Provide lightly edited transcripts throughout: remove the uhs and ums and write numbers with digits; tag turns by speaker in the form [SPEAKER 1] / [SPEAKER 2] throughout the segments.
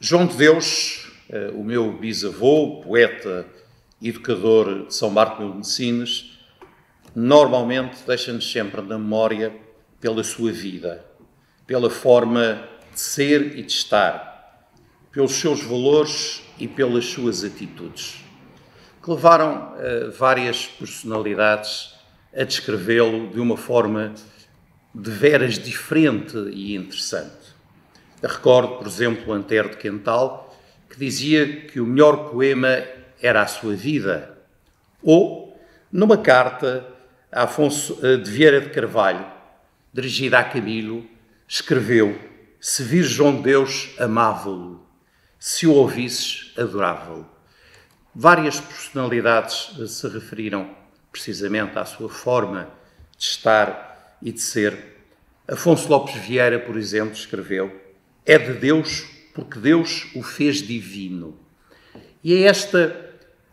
[SPEAKER 1] João de Deus, o meu bisavô, poeta, educador de São Bartolomeu de Sines, normalmente deixa-nos sempre na memória pela sua vida, pela forma de ser e de estar, pelos seus valores e pelas suas atitudes, que levaram várias personalidades a descrevê-lo de uma forma de veras diferente e interessante. Eu recordo, por exemplo, Antero de Quental, que dizia que o melhor poema era a sua vida. Ou, numa carta a Afonso de Vieira de Carvalho, dirigida a Camilo, escreveu: se vires João de Deus, amava-lo; se o ouvisses, adorava-lo. Várias personalidades se referiram precisamente à sua forma de estar e de ser. Afonso Lopes Vieira, por exemplo, escreveu: é de Deus porque Deus o fez divino. E é esta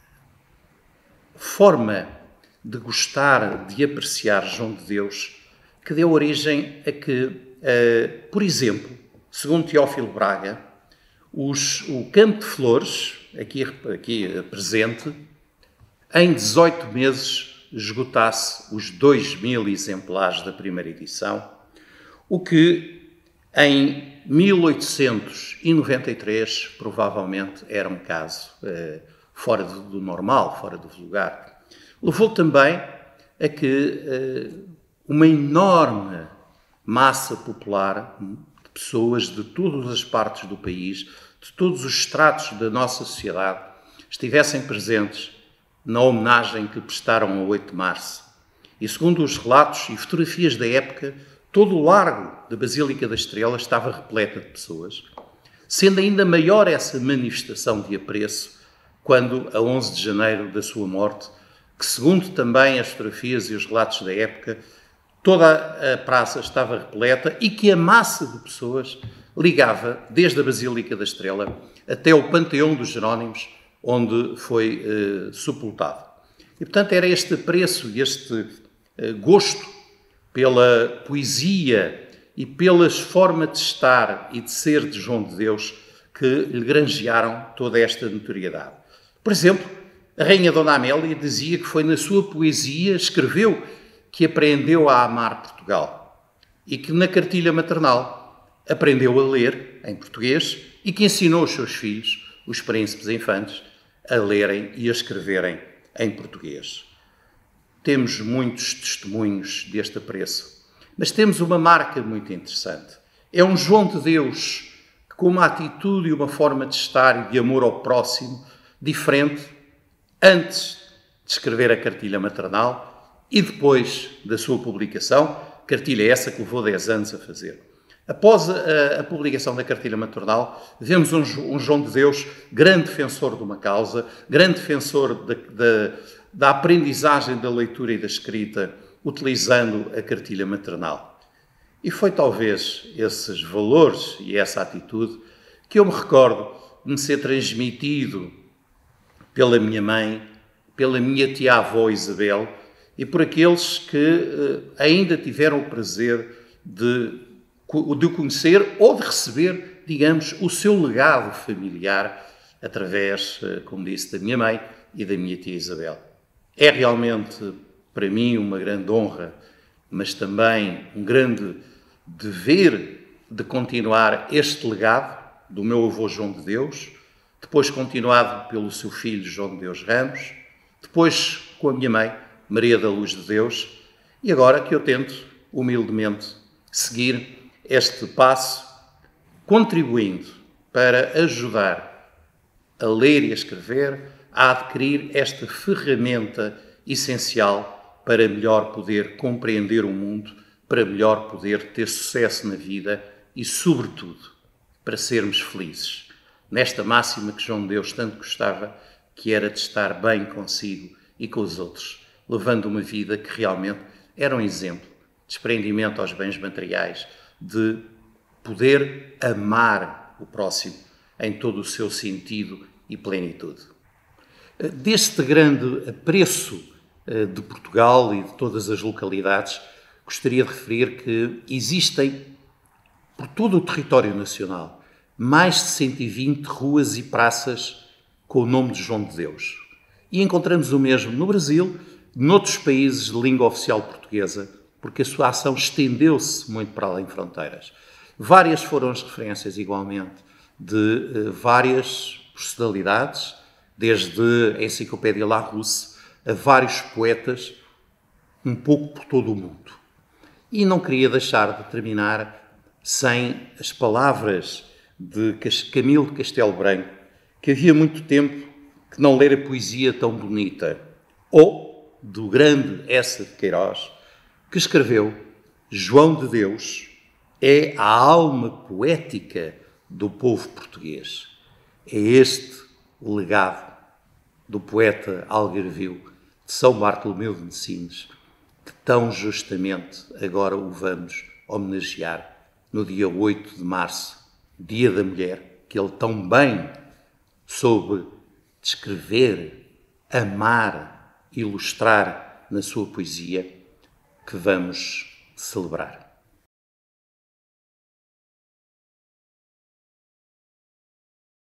[SPEAKER 1] forma de gostar, de apreciar João de Deus, que deu origem a que, por exemplo, segundo Teófilo Braga, o Campo de Flores, aqui presente, em 18 meses esgotasse os 2.000 exemplares da primeira edição, o que em 1893 provavelmente era um caso fora do normal, fora do vulgar. Levou também a que uma enorme massa popular de pessoas de todas as partes do país, de todos os estratos da nossa sociedade, estivessem presentes na homenagem que prestaram a 8 de março. E segundo os relatos e fotografias da época, todo o largo da Basílica da Estrela estava repleta de pessoas, sendo ainda maior essa manifestação de apreço quando, a 11 de janeiro da sua morte, que segundo também as fotografias e os relatos da época, toda a praça estava repleta e que a massa de pessoas ligava desde a Basílica da Estrela até o Panteão dos Jerónimos, onde foi sepultado. E, portanto, era este apreço e este gosto pela poesia e pela forma de estar e de ser de João de Deus que lhe granjearam toda esta notoriedade. Por exemplo, a Rainha Dona Amélia dizia que foi na sua poesia, escreveu, que aprendeu a amar Portugal e que na cartilha maternal aprendeu a ler em português e que ensinou os seus filhos, os príncipes infantes, a lerem e a escreverem em português. Temos muitos testemunhos deste apreço, mas temos uma marca muito interessante. É um João de Deus que, com uma atitude e uma forma de estar e de amor ao próximo diferente, antes de escrever a cartilha maternal e depois da sua publicação, cartilha essa que levou 10 anos a fazer. Após a publicação da cartilha maternal, vemos um João de Deus grande defensor de uma causa, grande defensor da aprendizagem da leitura e da escrita, utilizando a cartilha maternal. E foi talvez esses valores e essa atitude que eu me recordo de me ser transmitido pela minha mãe, pela minha tia-avó Isabel e por aqueles que ainda tiveram o prazer de o conhecer ou de receber, digamos, o seu legado familiar através, como disse, da minha mãe e da minha tia Isabel. É realmente, para mim, uma grande honra, mas também um grande dever de continuar este legado do meu avô João de Deus, depois continuado pelo seu filho João de Deus Ramos, depois com a minha mãe, Maria da Luz de Deus, e agora que eu tento, humildemente, seguir este passo, contribuindo para ajudar a ler e a escrever, a adquirir esta ferramenta essencial para melhor poder compreender o mundo, para melhor poder ter sucesso na vida e, sobretudo, para sermos felizes. Nesta máxima que João de Deus tanto gostava, que era de estar bem consigo e com os outros, levando uma vida que realmente era um exemplo de desprendimento aos bens materiais, de poder amar o próximo em todo o seu sentido e plenitude. Deste grande apreço de Portugal e de todas as localidades, gostaria de referir que existem, por todo o território nacional, mais de 120 ruas e praças com o nome de João de Deus. E encontramos o mesmo no Brasil, noutros países de língua oficial portuguesa, porque a sua ação estendeu-se muito para além de fronteiras. Várias foram as referências, igualmente, de várias personalidades, desde a Enciclopédia Larousse a vários poetas, um pouco por todo o mundo. E não queria deixar de terminar sem as palavras de Camilo de Castelo Branco, que havia muito tempo que não lera poesia tão bonita, ou do grande Eça de Queiroz, que escreveu: João de Deus é a alma poética do povo português. É este o legado do poeta algarvio de São Bartolomeu de Messines, que tão justamente agora o vamos homenagear no dia 8 de março, Dia da Mulher, que ele tão bem soube descrever, amar, ilustrar na sua poesia, que vamos celebrar.